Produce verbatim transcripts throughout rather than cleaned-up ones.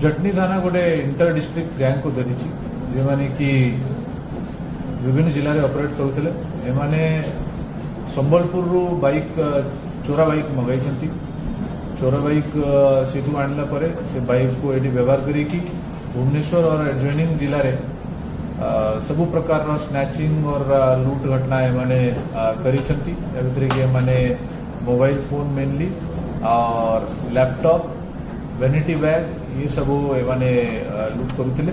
जटनी थाना गोटे inter district gang को धरी जो माने कि विभिन्न जिले में ऑपरेट करुले एमाने संबलपुर बाइक चोरा बाइक मंगाई चोरा बाइक सेठू आणला परे से बाइक को ये व्यवहार करी भुवनेश्वर और एडजॉइनिंग जिले में सबु प्रकार स्नैचिंग और लूट घटना एमाने करी माने मोबाइल फोन मेनली और लैपटॉप वैनिटी बैग ये सब एमाने लूट करुले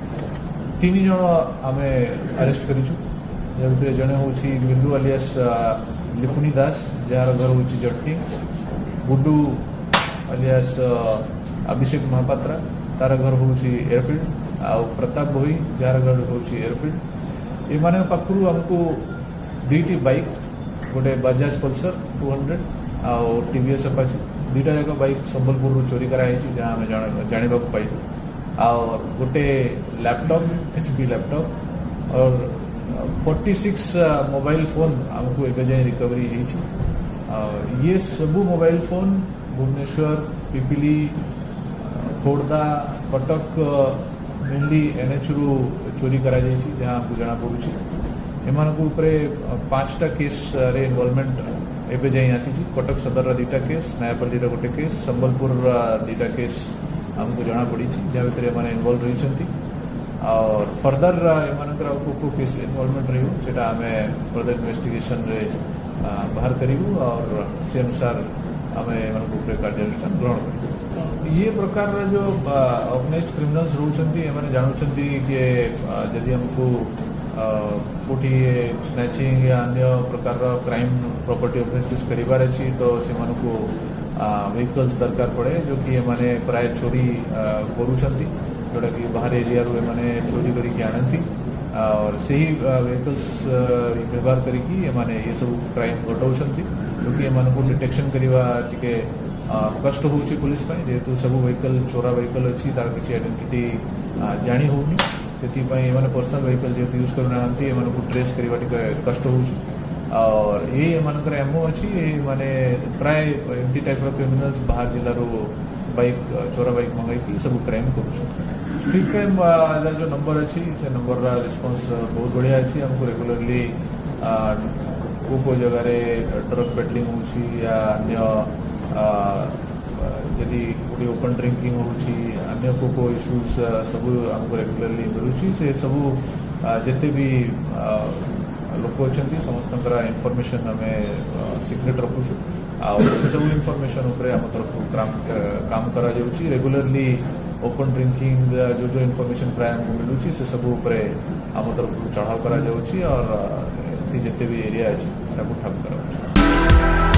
तीन जन आमे अरेस्ट करिछु जे जने होछि मिल्लू अलियास लिपुनी दास जार घर होछि जटनी गुड्डू अलियास अभिषेक महापात्रा तार घर होछि एयरफील्ड आ प्रताप भोई जार घर होछि एयरफील्ड एमाने पाखरु हमको दुईटी बाइक गोटे बजाज पल्सर टू हंड्रेड आ टीवीएस अपाची दुईटा जाक बाइक संबलपुर चोरी कराई जहाँ आम जाना पाई और गोटे लैपटॉप एचपी लैपटॉप और छियालीस मोबाइल फोन आमको एवं जाए रिकवरी होती ये सबू mobile phone Bhubaneswar Pipili Khordha Cuttack mainly NH रु चोरी करा जहाँ आमको जना पड़ुछि एमानकु उपरे पांचटा केस रे इनवॉल्वमेंट एवं जाए आसी कटक सदर दुईटा केस नयापल्ली गोटे केस संबलपुर दुईटा केस आमको जना पड़ी जहाँ भर एम इनवल्व रही और फर्दर एम को केस इनवॉल्वमेंट रही आम फर्दर इन्वेस्टिगेशन रे बाहर करूँ और से अनुसार आम एम कार्यानुष्ठान ग्रहण कर ये प्रकार जो ऑर्गेनाइज्ड क्रिमिनल्स रोचंती एम जानूँ कि जदि हमको कोठी स्नैचिंग या अन्य प्रकार क्राइम प्रॉपर्टी ऑफेंसेस करिवार अछि तो से को व्हीकल्स दरकार पड़े जो कि माने प्राय चोरी करूछंती जोड़ा कि बाहर एरिया रो माने चोरी करिक आनंती और सही व्हीकल्स व्यवहार करिकी माने ये सब क्राइम घटाउछंती जो कि एमान को डिटेक्शन करिवा टिके कष्ट होउछि पुलिस पय जेतु सब व्हीकल चोरा व्हीकल अछि तार किछि आइडेंटिटी जानी होउनी से पर्सनल व्हीकल जेहतु यूज करना को ट्रेस करवा कष्ट हो और ये एमनकर एमओ अच्छी माने प्राय एमती टाइप क्रिमिनल्स बाहर जिलार बाइक चोरा बाइक मंगाई सब क्राइम कर स्ट्रीट क्राइम जो नंबर अच्छी से नंबर रिस्पांस बहुत बढ़िया अच्छी हमको रेगुलरली को को जगह ड्रग पेडलिंग हो या अन्य यदि गोटे ओपन ड्रिंकिंग होची अन्य को को इश्यूज सब हमको रेगुलरली मिलूँ से सब जिते भी लोक अच्छा समस्त इनफॉरमेशन आम सिक्रेट रखुचु से सब इनफॉरमेशन उपरे आम तरफ काम करा जाउची रेगुलरली ओपन ड्रिंकिंग जो जो इनफॉरमेशन प्राय हमको मिलूँ से सब उपरे आम तरफ चढ़ाव करा जाउची और जिते भी एरिया अच्छी ठाक करा।